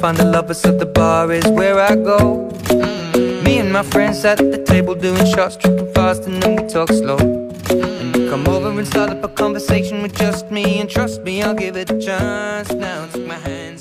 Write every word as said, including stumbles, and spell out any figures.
find the lovers, so the bar is where I go. Me and my friends at the table doing shots, tripping fast, and then we talk slow. And you come over and start up a conversation with just me, and trust me, I'll give it a chance. Now take my hand.